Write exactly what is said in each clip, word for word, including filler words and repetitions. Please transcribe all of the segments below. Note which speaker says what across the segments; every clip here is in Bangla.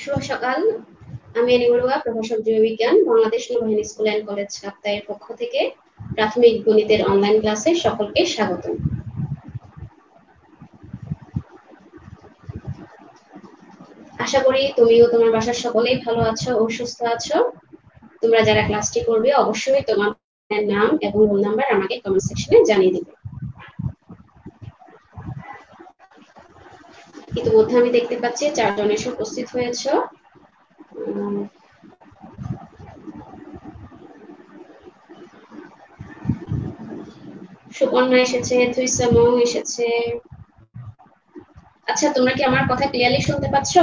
Speaker 1: শুভ সকাল। আমি এনি বড়ুয়া, প্রভাষক জীববিজ্ঞান, বাংলাদেশ নৌবাহিনী স্কুল অ্যান্ড কলেজ কাপ্তাইয়ের পক্ষ থেকে প্রাথমিক গণিতের অনলাইন ক্লাসে সকলকে স্বাগত। আশা করি তুমিও তোমার বাসার সকলেই ভালো আছো ও সুস্থ আছো। তোমরা যারা ক্লাসটি করবে অবশ্যই তোমার নাম এবং রোল নাম্বার আমাকে কমেন্ট সেকশনে জানিয়ে দিবে। ইতিমধ্যে আমি দেখতে পাচ্ছি চারজন এসে উপস্থিত হয়েছে। সুকন্যা এসেছে, থুইসামও এসেছে। আচ্ছা, তোমরা কি আমার কথা ক্লিয়ারলি শুনতে পাচ্ছ?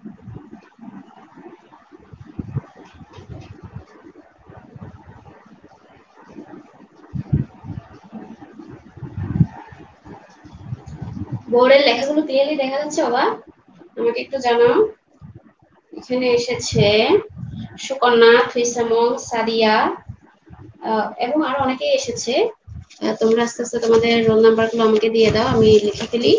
Speaker 1: বোর্ডের লেখাগুলো ক্লিয়ারলি দেখা যাচ্ছে বাবা? আমাকে একটু জানাও। এখানে এসেছে সুকন্যা, থুইসামং, সাদিয়া এবং আরো অনেকেই এসেছে। তোমরা আস্তে আস্তে তোমাদের রোল নাম্বারগুলো আমাকে দিয়ে দাও, আমি লিখে ফেলি।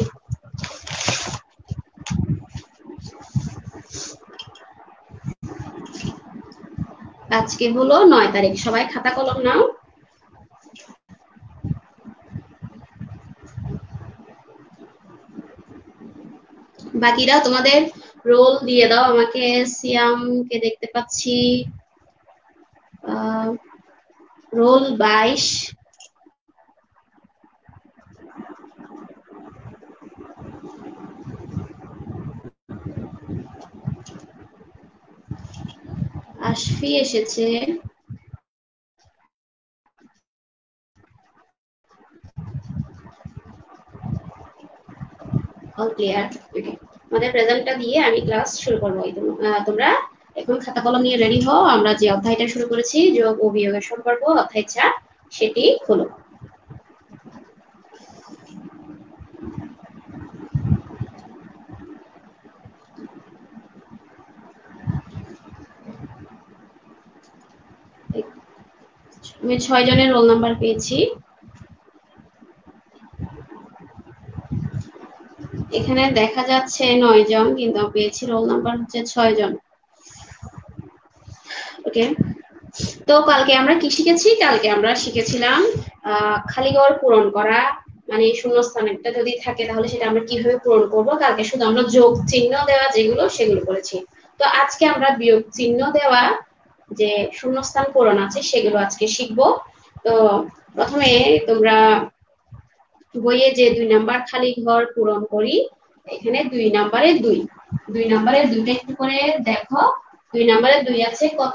Speaker 1: আজকে হলো নয় তারিখ, সবাই খাতা কলম নাও। বাকিরা তোমাদের রোল দিয়ে দাও আমাকে। সিয়ামকে দেখতে পাচ্ছি, রোল বাইশ। আশফি এসেছে, অল ক্লিয়ার। ওকে, আমাদের প্রেজেন্টটা দিয়ে আমি ক্লাস শুরু করবো। তোমরা এখন খাতা কলম নিয়ে রেডি হও। আমরা যে অধ্যায়টা শুরু করেছি, যোগ ও বিয়োগের সম্পর্ক, অধ্যায় চার, সেটি হলো। আমি ছয় জনের রোল নাম্বার পেয়েছি। এখানে দেখা যাচ্ছে নয় জন, কিন্তু পেয়েছি রোল নাম্বার হচ্ছে ছয় জন। ওকে, তো কালকে আমরা কি শিখেছি? কালকে আমরা শিখেছিলাম খালি ঘর পূরণ করা, মানে শূন্যস্থান একটা যদি থাকে তাহলে সেটা আমরা কিভাবে পূরণ করব। কালকে শুধু আমরা যোগ চিহ্ন দেওয়া যেগুলো সেগুলো করেছি। তো আজকে আমরা বিয়োগ চিহ্ন দেওয়া যে শূন্যস্থান পূরণ আছে সেগুলো আজকে শিখবো। তো প্রথমে তোমরা বইয়ে যে দুই নাম্বার খালি ঘর পূরণ করি, এখানে দুই নাম্বারে দুই দুই নাম্বারে দুইটা একটু করে দেখো। দুই নাম্বারে দুই আছে কত?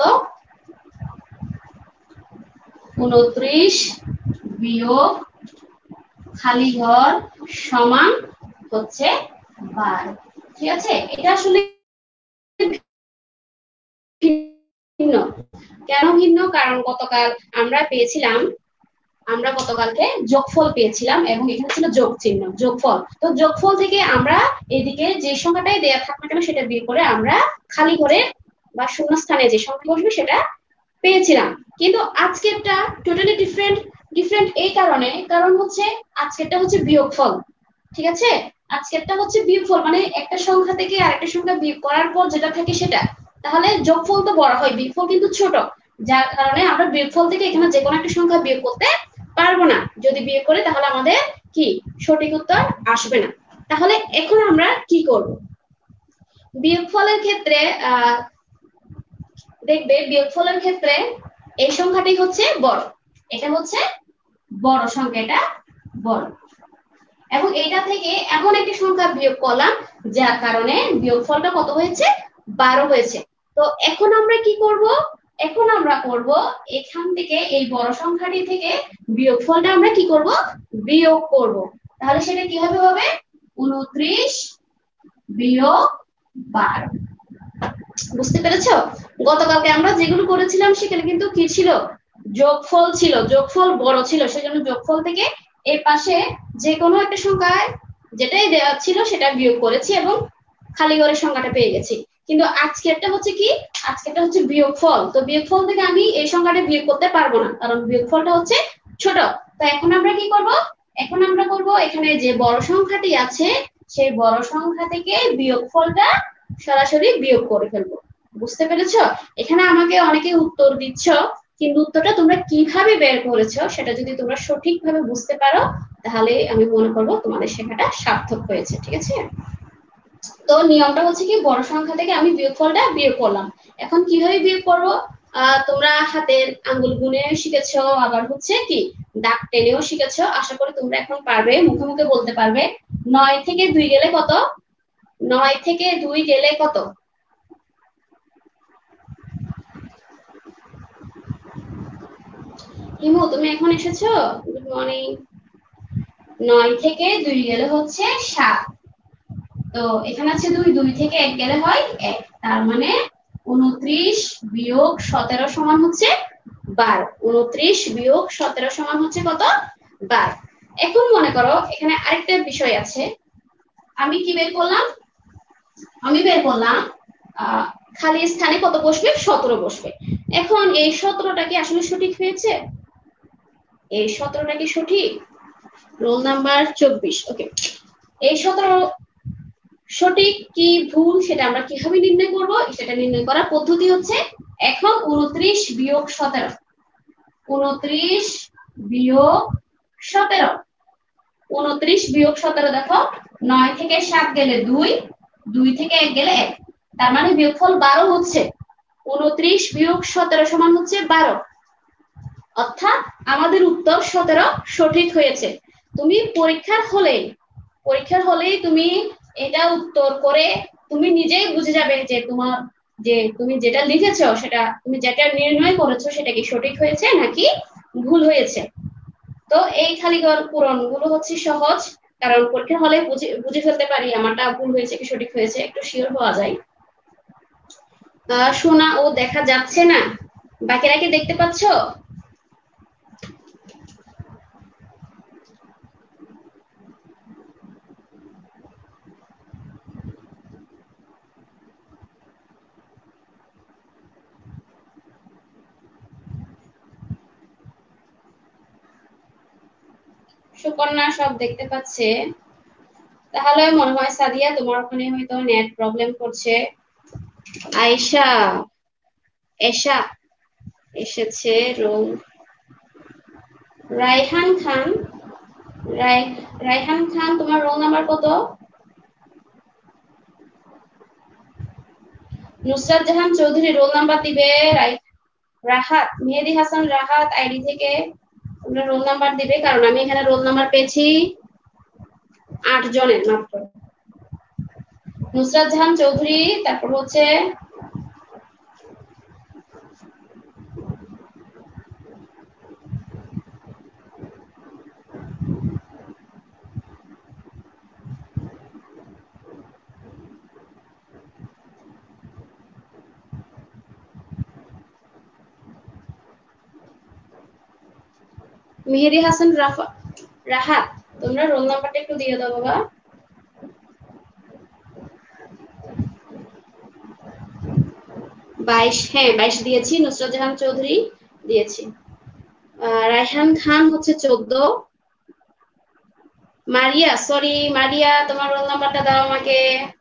Speaker 1: উনত্রিশ বিয়োগ খালি ঘর সমান হচ্ছে বারো। ঠিক আছে, এটা আসলে ভিন্ন। কেন ভিন্ন? কারণ গতকাল আমরা পেয়েছিলাম আমরা গতকালকে যোগফল পেয়েছিলাম এবং এখানে ছিল যোগ চিহ্ন, যোগফল। তো যোগফল থেকে আমরা এদিকে যে সংখ্যাটাই দেয়া থাক না কেন সেটা বিয়োগ করে আমরা খালি ঘরে বা শূন্যস্থানে যে সংখ্যা বসবে সেটা পেয়েছিলাম। কিন্তু আজকেরটা টোটালি ডিফারেন্ট। ডিফারেন্ট এই কারণে, কারণ হচ্ছে আজকেরটা হচ্ছে বিয়োগফল। ঠিক আছে, আজকেরটা হচ্ছে বিয়োগফল, মানে একটা সংখ্যা থেকে আরেকটা সংখ্যা বিয়োগ করার পর যেটা থাকে সেটা। তাহলে যোগফল তো বড় হয়, বিয়োগফল কিন্তু ছোট, যার কারণে আমরা বিয়োগফল থেকে এখানে যে কোনো একটা সংখ্যা বিয়োগ করতে পারবো না। যদি বিয়োগ করে তাহলে আমাদের কি সঠিক উত্তর আসবে না। তাহলে এখন আমরা কি করব? বিয়োগফলের ক্ষেত্রে আহ দেখবে বিয়োগফলের ক্ষেত্রে এই সংখ্যাটি হচ্ছে বড়, এটা হচ্ছে বড় সংখ্যা, এটা বড়, এবং এটা থেকে এমন একটি সংখ্যা বিয়োগ করলাম যার কারণে বিয়োগফলটা কত হয়েছে? বারো হয়েছে। তো এখন আমরা কি করব? এখন আমরা করব এখান থেকে এই বড় সংখ্যাটি থেকে বিয়োগফলটা আমরা কি করব? বিয়োগ করব। তাহলে সেটা কিভাবে হবে? উনত্রিশ বিয়োগ বারো। বুঝতে পেরেছো? গতকালকে আমরা যেগুলো করেছিলাম সেখানে কিন্তু কি ছিল? যোগফল ছিল, যোগফল বড় ছিল, সেজন্য যোগফল থেকে এই পাশে যে কোনো একটা সংখ্যায় যেটাই দেওয়া ছিল সেটা বিয়োগ করেছি এবং খালি ঘরের সংখ্যাটা পেয়ে গেছি। কিন্তু আজকেরটা হচ্ছে কি? আজকেরটা হচ্ছে বিয়োগফল। তো বিয়োগফল থেকে আমি এই সংখ্যাটা বিয়োগ করতে পারবো না, কারণ বিয়োগফলটা হচ্ছে ছোট। তো এখন আমরা কি করব? এখন আমরা করব এখানে যে বড় সংখ্যাটি আছে সেই বড় সংখ্যা থেকে বিয়োগফলটা সরাসরি বিয়োগ করে ফেলবো। বুঝতে পেরেছো? এখানে আমাকে অনেকে উত্তর দিচ্ছ, কিন্তু উত্তরটা তোমরা কিভাবে বের করেছো সেটা যদি তোমরা সঠিকভাবে বুঝতে পারো তাহলে আমি মনে করবো তোমাদের শেখাটা সার্থক হয়েছে। ঠিক আছে? তো নিয়মটা হচ্ছে কি, বড় সংখ্যা থেকে আমি বিয়োগফলটা বিয়োগ করলাম। এখন কিভাবে বিয়োগ করবো? আহ তোমরা হাতের আঙ্গুল গুনে শিখেছো, আবার হচ্ছে কি দাগ টেনেও শিখেছো। আশা করি তোমরা এখন পারবে, মুখে মুখে বলতে পারবে। নয় থেকে দুই গেলে কত? নয় থেকে দুই গেলে কত? হিমু তুমি এখন এসেছো? Good morning. নয় থেকে দুই গেলে হচ্ছে সাত। তো এখানে আছে দুই, দুই থেকে এক গেলে হয় এক, তার মানে উনত্রিশ বিয়োগ সতেরো সমান হচ্ছে বারো। উনত্রিশ বিয়োগ সতেরো সমান হচ্ছে কত? বারো। এখন মনে করো এখানে আরেকটা বিষয় আছে, আমি কি বের করলাম? আমি বের করলাম আহ খালি স্থানে কত বসবে? সতেরো বসবে। এখন এই সতেরোটা কি আসলে সঠিক হয়েছে? এই সতেরোটা কি সঠিক? রোল নাম্বার চব্বিশ। ওকে, এই সতেরো সঠিক কি ভুল সেটা আমরা কিভাবে নির্ণয় করব? সেটা নির্ণয় করার পদ্ধতি হচ্ছে, এখন উনত্রিশ বিয়োগ সতেরো, উনত্রিশ বিয়োগ সতেরো, উনত্রিশ বিয়োগ সতেরো দেখো, নয় থেকে সাত গেলে দুই, দুই থেকে এক গেলে এক, তার মানে বিয়োগফল বারো হচ্ছে। উনত্রিশ বিয়োগ সতেরো সমান হচ্ছে বারো, অর্থাৎ আমাদের উত্তর সতেরো সঠিক হয়েছে। তুমি পরীক্ষার হলে পরীক্ষার হলেই তুমি এটা উত্তর করে তুমি নিজেই বুঝে যাবে যে তোমার যে তুমি যেটা লিখেছো সেটা, তুমি যেটা নির্ণয় করেছো সেটা কি সঠিক হয়েছে নাকি ভুল হয়েছে। তো এই খালিঘর পূরণ গুলো হচ্ছে সহজ, কারণ পরীক্ষার হলে বুঝে বুঝে ফেলতে পারি আমারটা ভুল হয়েছে কি সঠিক হয়েছে, একটু শিওর হওয়া যায়। আহ শোনা ও দেখা যাচ্ছে না, বাকিরা কি দেখতে পাচ্ছো? সুকন্যা সব দেখতে পাচ্ছে। তাহলে মনে হয় সাদিয়া তোমার ওখানে হয়তো নেট প্রবলেম করছে। আয়েশা, এশা এসেছে। রোল রায়হান খান, রাই রায়হান খান তোমার রোল নাম্বার কত? নুসরাত জাহান চৌধুরী রোল নাম্বার দিবে। রাই রাহাত, মেহেদি হাসান রাহাত আইডি থেকে তোমরা রোল নাম্বার দিবে, কারণ আমি এখানে রোল নাম্বার পেয়েছি আট জনের মাত্র। নুসরাত জাহান চৌধুরী, তারপর হচ্ছে মেহেদি হাসান রাফা রাহাত, তোমরা রোল নাম্বারটা একটু দিয়ে দাও বাবা। বাইশ, হ্যাঁ বাইশ দিয়েছি। নুসরাত জাহান চৌধুরী দিয়েছি। রায়হান খান হচ্ছে চোদ্দ। মারিয়া, সরি মারিয়া, তোমার রোল নাম্বারটা দাও আমাকে।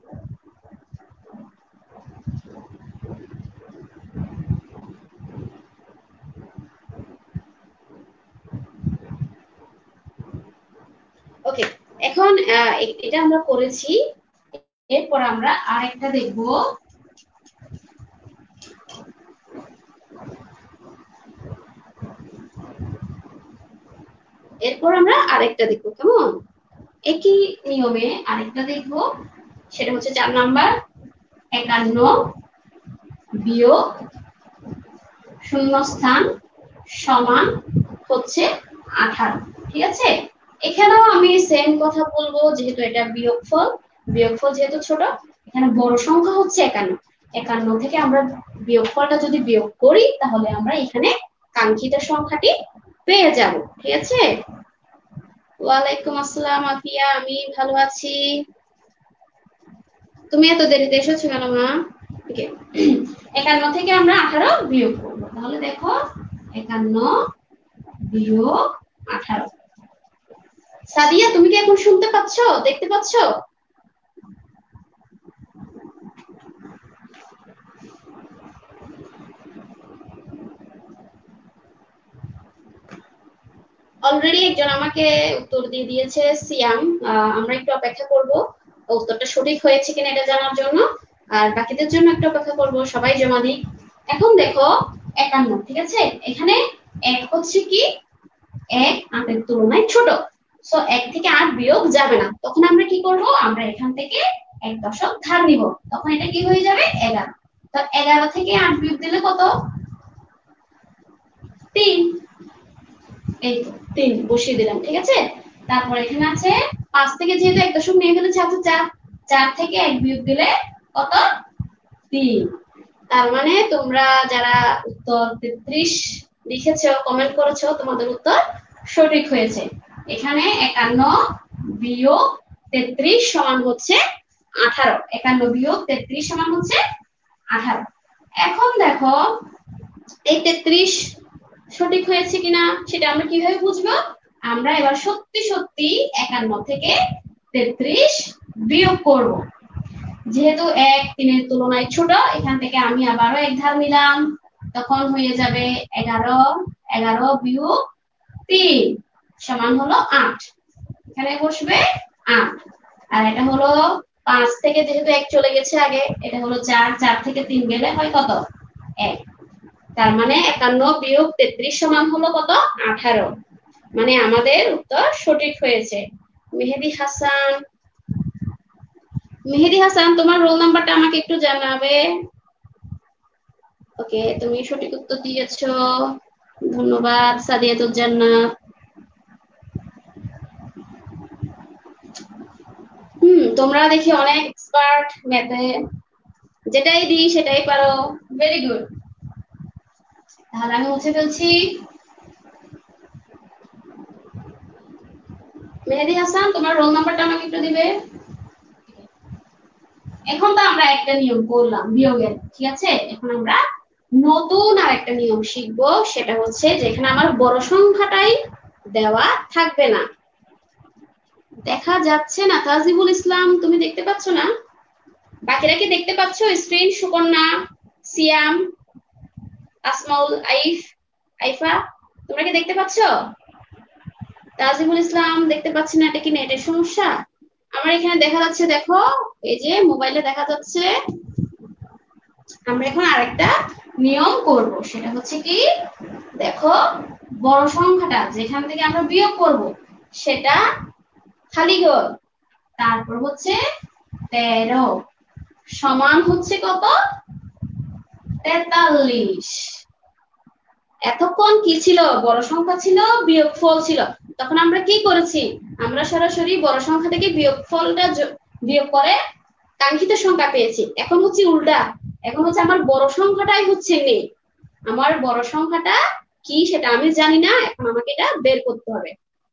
Speaker 1: ওকে, এখন এটা আমরা করেছি, এরপর আমরা আরেকটা দেখব। এরপর আমরা আরেকটা দেখব, কেমন? একই নিয়মে আরেকটা দেখব, সেটা হচ্ছে চার নাম্বার, একান্ন বিয়োগ শূন্যস্থান সমান হচ্ছে আঠারো। ঠিক আছে? এখানেও আমি সেম কথা বলবো, যেহেতু এটা বিয়োগফল, বিয়োগফল যেহেতু ছোট, এখানে বড় সংখ্যা হচ্ছে একান্ন। একান্ন থেকে আমরা বিয়োগফলটা যদি বিয়োগ করি তাহলে আমরা এখানে কাঙ্ক্ষিত সংখ্যাটি পেয়ে যাব। ঠিক আছে? ওয়ালাইকুম আসসালাম আফিয়া, আমি ভালো আছি। তুমি এত দেরিতে এসেছো কেন মা? ওকে, একান্ন থেকে আমরা আঠারো বিয়োগ করবো, তাহলে দেখো একান্ন বিয়োগ আঠারো। সাদিয়া তুমি কি এখন শুনতে পাচ্ছ, দেখতে পাচ্ছ? অলরেডি একজন আমাকে উত্তর দিয়ে দিয়েছে সিয়াম। আমরা একটু অপেক্ষা করব উত্তরটা সঠিক হয়েছে কিনা এটা জানার জন্য, আর বাকিদের জন্য একটু অপেক্ষা করব, সবাই জমা দিক। এখন দেখো একান্ন, ঠিক আছে, এখানে এক হচ্ছে কি এক আটের তুলনায় ছোট, সো এক থেকে আট বিয়োগ যাবে না, তখন আমরা কি করব, আমরা এখান থেকে এক দশক ধার নিব, তখন এটা কি হয়ে যাবে এগারো। তো এগারো থেকে আট বিয়োগ দিলে কত, তিন, এই তো তিন বসিয়ে দিলাম, ঠিক আছে। তারপর এখানে আছে পাঁচ থেকে যেহেতু এক দশক নিয়ে ফেলেছে আছে চার, চার থেকে এক বিয়োগ দিলে কত, তিন। তার মানে তোমরা যারা উত্তর তেত্রিশ লিখেছো, কমেন্ট করেছো, তোমাদের উত্তর সঠিক হয়েছে। এখানে একান্ন বিয়োগ তেত্রিশ সমান হচ্ছে আঠারো, একান্ন বিয়োগ তেত্রিশ সমান হচ্ছে আঠারো। এখন দেখো এই তেত্রিশ সঠিক হয়েছে কিনা সেটা আমরা কিভাবে বুঝবো, আমরা এবার সত্যি সত্যি একান্ন থেকে তেত্রিশ বিয়োগ করব। যেহেতু এক তিনের তুলনায় ছোট, এখান থেকে আমি আবারও এক ধার নিলাম, তখন হয়ে যাবে এগারো, এগারো বিয়োগ তিন সমান হলো আট, এখানে বসবে আট। আর এটা হলো পাঁচ থেকে যেহেতু এক চলে গেছে আগে, এটা হলো চার, চার থেকে তিন গেলে হয় কত, এক। তার মানে একান্ন বিয়োগ তেত্রিশ সমান হলো কত, আঠারো। মানে আমাদের উত্তর সঠিক হয়েছে। মেহেদি হাসান, মেহেদি হাসান তোমার রোল নাম্বারটা আমাকে একটু জানাবে। ওকে, তুমি সঠিক উত্তর দিয়েছো, ধন্যবাদ। সাদিয়াতুল জান্নাত, হুম তোমরা দেখি অনেক এক্সপার্ট ম্যাথে, যেটাই দিই সেটাই পারো, ভেরি গুড। তাহলে আমি মুছে ফেলছি। মেহেদি হাসান তোমার রোল নাম্বারটা আমাকে একটু দিবে। এখন তো আমরা একটা নিয়ম করলাম বিয়োগের, ঠিক আছে, এখন আমরা নতুন আর একটা নিয়ম শিখবো, সেটা হচ্ছে যেখানে আমার বড় সংখ্যাটাই দেওয়া থাকবে না। দেখা যাচ্ছে না তাজিবুল ইসলাম, তুমি দেখতে পাচ্ছ না? বাকিরা কি দেখতে পাচ্ছ স্ক্রিন? সুকন্যা, সিয়াম, আসমাউল, আইফ, আইফা, তোমরা কি দেখতে পাচ্ছ? তাজিবুল ইসলাম দেখতে পাচ্ছি না, এটা কি নেটের সমস্যা? আমার এখানে দেখা যাচ্ছে, দেখো এই যে মোবাইলে দেখা যাচ্ছে। আমরা এখন আরেকটা নিয়ম করব, সেটা হচ্ছে কি, দেখো বড় সংখ্যাটা যেখান থেকে আমরা বিয়োগ করব সেটা খালি ঘর, তারপর হচ্ছে তেরো সমান হচ্ছে কত, তেতাল্লিশ। এতক্ষণ কি ছিল, বড় সংখ্যা ছিল, বিয়োগফল ছিল, তখন আমরা কি করেছি, আমরা সরাসরি বড় সংখ্যা থেকে বিয়োগফলটা বিয়োগ করে কাঙ্ক্ষিত সংখ্যা পেয়েছি। এখন হচ্ছে উল্টা, এখন হচ্ছে আমার বড় সংখ্যাটাই হচ্ছে নেই, আমার বড় সংখ্যাটা কি সেটা আমি জানি না, এখন আমাকে এটা বের করতে হবে।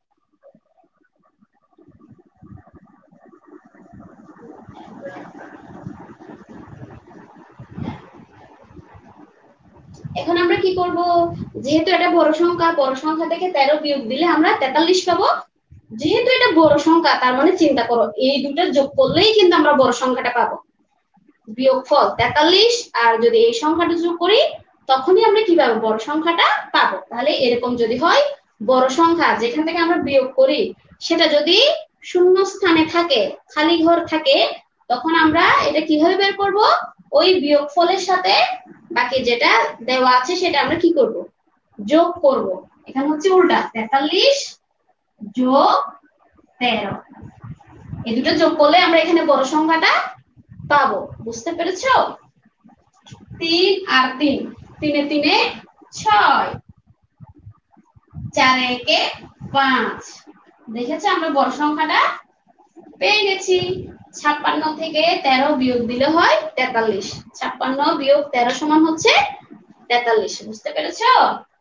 Speaker 1: এখন আমরা কি করব, যেহেতু এটা বড় সংখ্যা, বড় সংখ্যা থেকে তেরো বিয়োগ দিলে আমরা তেতাল্লিশ পাবো। যেহেতু এটা বড় সংখ্যা, তার মানে চিন্তা করো এই দুটো যোগ করলেই কিন্তু আমরা বড় সংখ্যাটা পাবো, বিয়োগফল তেতাল্লিশ, আর যদি এই সংখ্যাটা যোগ করি তখনই আমরা কি পাবো, বড় সংখ্যাটা পাবো। তাহলে এরকম যদি হয় বড় সংখ্যা যেখান থেকে আমরা বিয়োগ করি সেটা যদি শূন্য স্থানে থাকে, খালি ঘর থাকে, তখন আমরা এটা কিভাবে বের করব, ওই বিয়োগফলের সাথে বাকি যেটা দেওয়া আছে সেটা আমরা কি করব, যোগ করব। এখানে হচ্ছে উল্টা, তেতাল্লিশ যোগ তেরো, এই দুটো যোগ করলে আমরা এখানে বড় সংখ্যাটা পাবো। বুঝতে পেরেছো? তিন আর তিন, তিনে তিনে ছয়, চার একে পাঁচ, দেখেছো আমরা বড় সংখ্যাটা পেয়ে গেছি। ছাপ্পান্ন থেকে তেরো বিয়োগ দিলে হয় তেতাল্লিশ, ছাপ্পান্ন বিয়োগ তেরো সমান হচ্ছে তেতাল্লিশ। বুঝতে পেরেছো?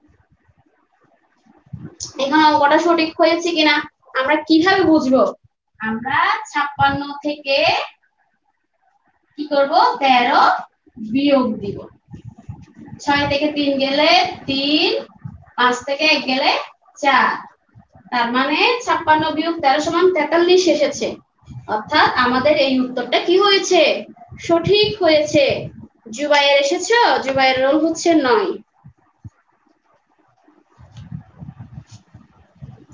Speaker 1: এখন অঙ্কটা সঠিক হয়েছে কিনা আমরা কিভাবে বুঝবো, আমরা ছাপ্পান্ন থেকে কি করব, তেরো বিয়োগ দিব। ছয় থেকে তিন গেলে তিন, পাঁচ থেকে এক গেলে চার, তার মানে ছাপ্পান্ন বিয়োগ তেরো সমান তেতাল্লিশ এসেছে, অর্থাৎ আমাদের এই উত্তরটা কি হয়েছে, সঠিক হয়েছে। জুবাইর এসেছো? জুবাইর রোল হচ্ছে নয়।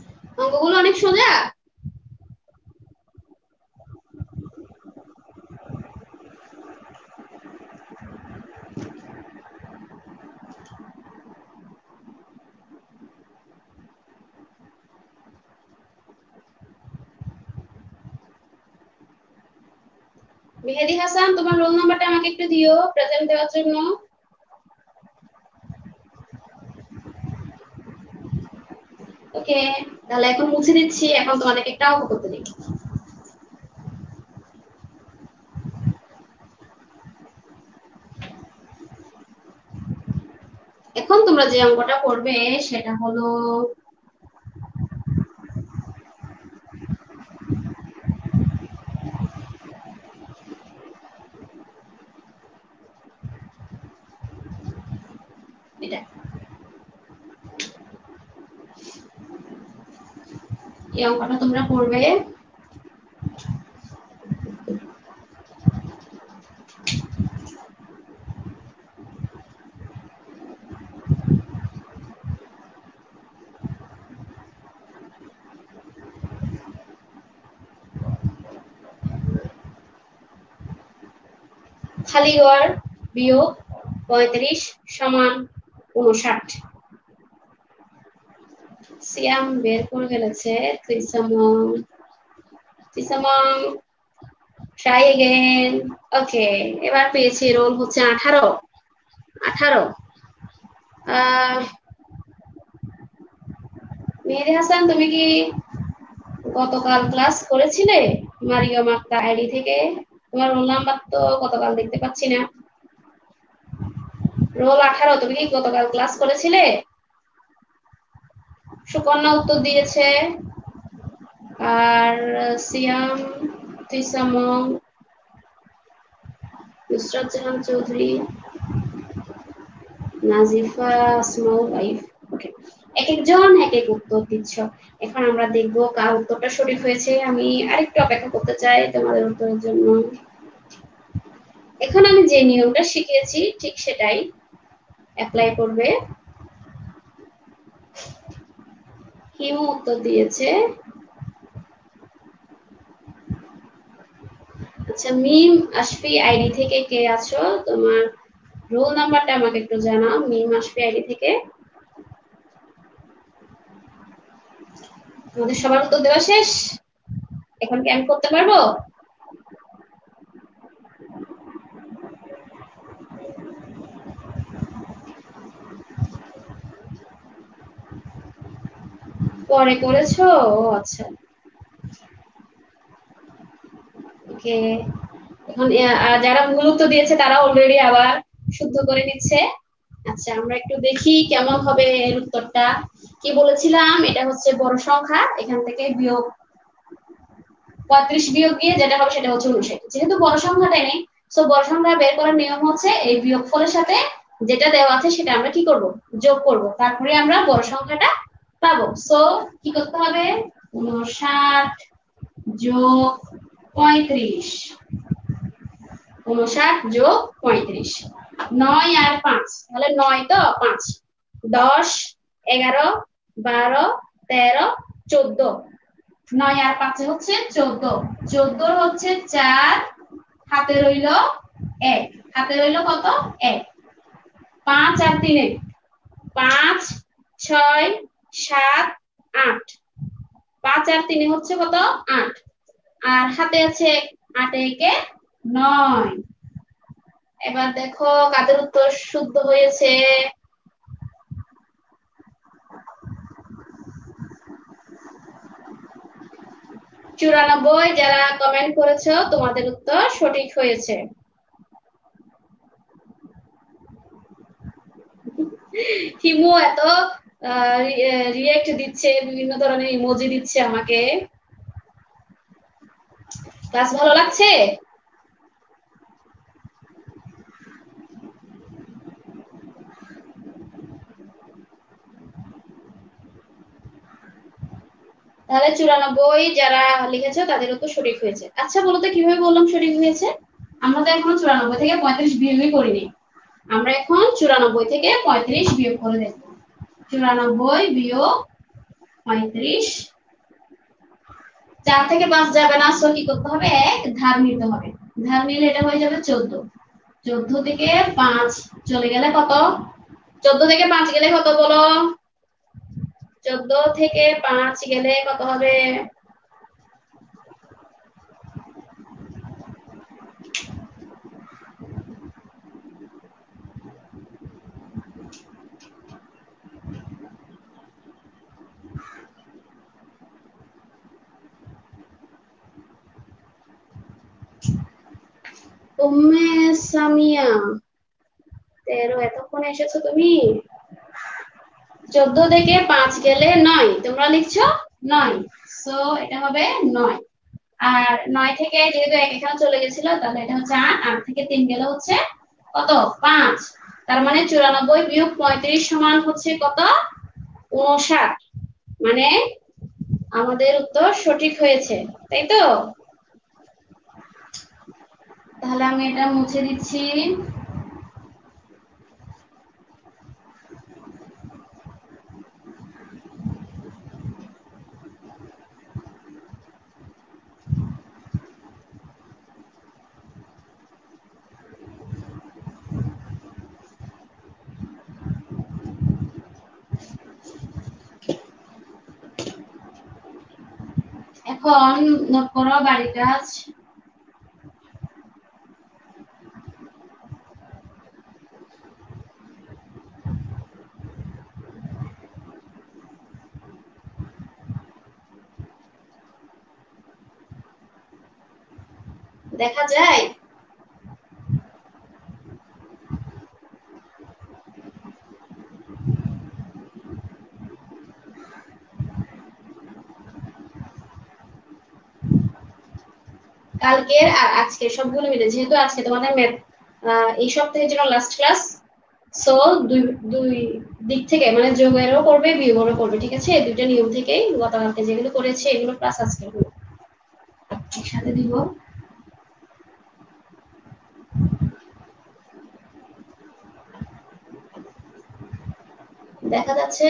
Speaker 1: অঙ্কগুলো অনেক সোজা। মেহেদি হাসান, তোমার রোল নাম্বারটা আমাকে একটু দিও প্রেজেন্ট দেওয়ার জন্য। ওকে, তাহলে এখন মুছে দিচ্ছি, এখন তোমাদেরকে একটা অঙ্ক করতে দিই। এখন তোমরা যে অঙ্কটা করবে সেটা হলো এটা। এই অঙ্কটা তোমরা করবে। খালি ঘর বিয়োগ পঁয়ত্রিশ সমান উনষাট। সিয়াম বের করে ফেলেছে। ত্রিসমং ত্রিসমং ট্রাই এগেন। ওকে, এবার পেয়েছি রোল হচ্ছে আঠারো। আঠারো আহ মেহেদি হাসান, তুমি কি গতকাল ক্লাস করেছিলে মারিয়াম আক্তার আইডি থেকে? তোমার রোল নাম্বার তো গতকাল দেখতে পাচ্ছি না। রোল আঠারো, তুমি কি গতকাল ক্লাস করেছিলে? সুকন্যা উত্তর দিয়েছে, আর সিয়াম, তিসামং, নুসরাত জাহান চৌধুরী, নাজিফা, আসমাউল লাইফ। ওকে, এক একজন এক এক উত্তর দিচ্ছ। এখন আমরা দেখবো কার উত্তরটা সঠিক হয়েছে। আমি আরেকটু অপেক্ষা করতে চাই তোমাদের উত্তরের জন্য। এখন আমি যে নিয়মটা শিখিয়েছি ঠিক সেটাই অ্যাপ্লাই করবে। হিমু উত্তর দিয়েছে। আচ্ছা, মিম আশফি আইডি থেকে কে আছো? তোমার রোল নাম্বারটা আমাকে একটু জানাও। মিম আশফি আইডি থেকে। আমাদের সবার উত্তর দেওয়া শেষ, এখন কি আমি করতে পারবো? পরে করেছো? ও আচ্ছা, ওকে। এখন যারা ভুল উত্তর দিয়েছে তারা অলরেডি আবার শুদ্ধ করে নিচ্ছে। আচ্ছা, আমরা একটু দেখি কেমন হবে এর উত্তরটা। কি বলেছিলাম, এটা হচ্ছে বড় সংখ্যা, এখান থেকে বিয়োগ পঁয়ত্রিশ বিয়োগ গিয়ে যেটা হবে সেটা হচ্ছে উনষাট। যেহেতু বড় সংখ্যাটাই নেই, সো বড় সংখ্যা বের করার নিয়ম হচ্ছে এই বিয়োগফলের সাথে যেটা দেওয়া আছে সেটা আমরা কি করব, যোগ করব, তারপরে আমরা বড় সংখ্যাটা পাবো। সো কি করতে হবে, উনষাট যোগ পঁয়ত্রিশ, উনষাট যোগ পঁয়ত্রিশ, নয় আর পাঁচ, তাহলে নয় তো পাঁচ, দশ, এগারো, বারো, তেরো, চোদ্দ, নয় আর পাঁচে হচ্ছে চোদ্দ, চোদ্দ হচ্ছে চার, হাতে রইল এক, হাতে রইল কত, এক, পাঁচ আর তিনে পাঁচ, ছয়, সাত, আট, পাঁচ আর তিনে হচ্ছে কত, আট, আর হাতে আছে আট, একে নয়। এবার দেখো কাদের উত্তর শুদ্ধ হয়েছে। চুরানব্বই যারা কমেন্ট করেছো তোমাদের উত্তর সঠিক হয়েছে। হিমু এত রিয়েক্ট দিচ্ছে, বিভিন্ন ধরনের ইমোজি দিচ্ছে আমাকে। ক্লাস ভালো লাগছে? তাহলে চুরানব্বই যারা লিখেছো তাদের উত্তর সঠিক হয়েছে। আচ্ছা বলো তো কিভাবে বললাম সঠিক হয়েছে? আমরা তো এখনো চুরানব্বই থেকে পঁয়ত্রিশ বিয়োগই করিনি, আমরা এখন চুরানব্বই থেকে পঁয়ত্রিশ বিয়োগ করে দেখবো। চুরানব্বই বিয়োগ পঁয়ত্রিশ চার থেকে পাঁচ যাবে না, সো কি করতে হবে, এক ধার নিতে হবে। ধার নিলে এটা হয়ে যাবে চোদ্দ। চোদ্দ থেকে পাঁচ চলে গেলে কত? চোদ্দ থেকে পাঁচ গেলে কত বলো? চোদ্দ থেকে পাঁচ গেলে কত হবে? উম্মে সামিয়া, তেরো, এতক্ষণে এসেছো তুমি? চোদ্দ থেকে পাঁচ গেলে নয়, তোমরা লিখছো নয়, সো এটা হবে নয়। আর নয় থেকে যেহেতু এক এখানে চলে গেছিল, তাহলে এটা হচ্ছে আট। আট থেকে তিন গেলে হচ্ছে কত? পাঁচ। তার মানে চুরানব্বই বিয়োগ পঁয়ত্রিশ সমান হচ্ছে কত? উনষাট। মানে আমাদের উত্তর সঠিক হয়েছে, তাই তো? তাহলে আমি এটা মুছে দিচ্ছি। এখন নোট করো বাড়ির কাজ। দেখা যায়? কালকের আর আজকে সবগুলো মিলে, যেহেতু আজকে তোমাদের ম্যাথ এই সপ্তাহের জন্য লাস্ট ক্লাস, সো দুই দুই দিক থেকে মানে যোগেরও করবে বিয়োগেরও করবে, ঠিক আছে? দুইটা নিয়ম থেকেই গতকালকে যেগুলো করেছে এগুলো প্লাস আজকে হলো একসাথে দিব। দেখা যাচ্ছে?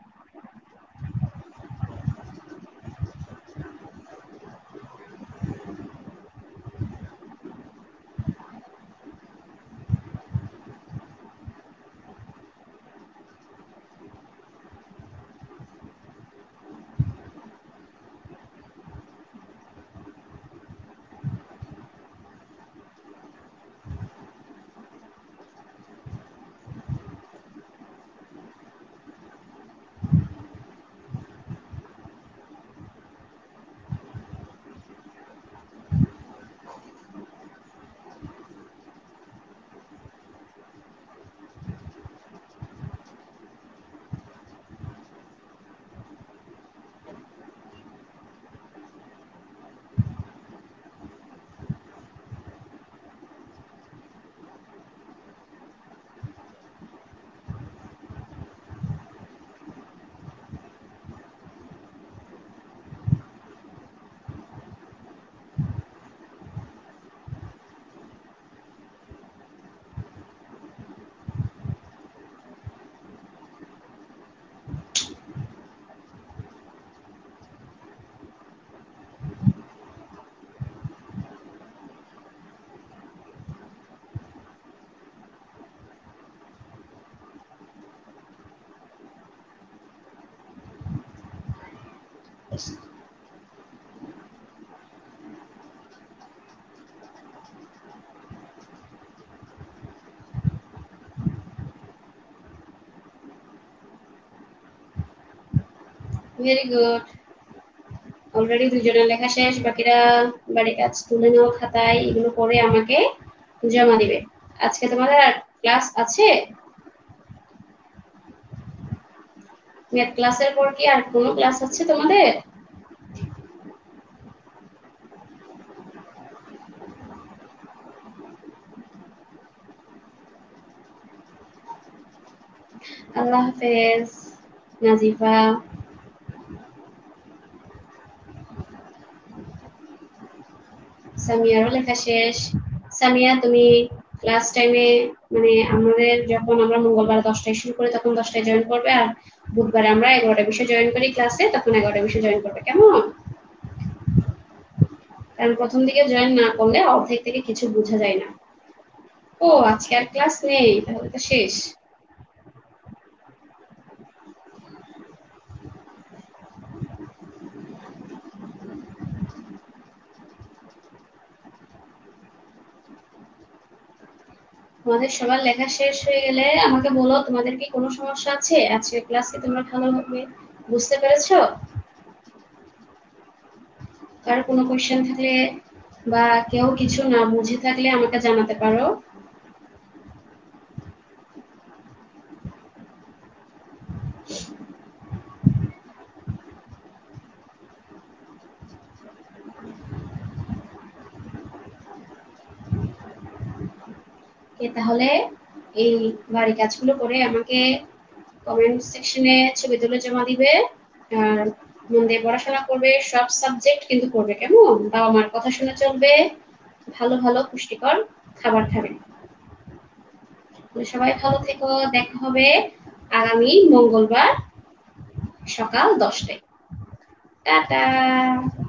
Speaker 1: Very good. অলরেডি দুজনের লেখা শেষ, বাকিরা বাড়ির কাজ তুলে নাও খাতায়, এগুলো করে আমাকে জমা দিবে। আজকে তোমাদের আর ক্লাস আছে? ম্যাথ ক্লাসের পর কি আর কোনো ক্লাস আছে তোমাদের? আল্লাহ হাফেজ নাজিফা। সামিয়ারও লেখা শেষ। সামিয়া তুমি ক্লাস টাইমে মানে আমাদের যখন আমরা মঙ্গলবার দশটায় শুরু করি তখন দশটায় জয়েন করবে, আর বুধবারে আমরা এগারোটা বিষয় জয়েন করি ক্লাসে, তখন এগারোটা বিষয় জয়েন করবে, কেমন? কারণ প্রথম দিকে জয়েন না করলে অর্ধেক থেকে কিছু বোঝা যায় না। ও আজকে আর ক্লাস নেই, তাহলে তো শেষ। তোমাদের সবার লেখা শেষ হয়ে গেলে আমাকে বলো, তোমাদের কি কোনো সমস্যা আছে? আজকে ক্লাস কি তোমরা ভালোভাবে বুঝতে পেরেছো? কারো কোনো কোয়েশ্চেন থাকলে বা কেউ কিছু না বুঝে থাকলে আমাকে জানাতে পারো। তাহলে এই বাড়ি কাজগুলো করে আমাকে কমেন্ট সেকশনে ছবি তুলে জমা দিবে। আর মন দিয়ে পড়াশোনা করবে, সব সাবজেক্ট কিন্তু করবে, কেমন? বাবা মার কথা শুনে চলবে, ভালো ভালো পুষ্টিকর খাবার খাবে। সবাই ভালো থেকো, দেখা হবে আগামী মঙ্গলবার সকাল দশটায়। টাটা।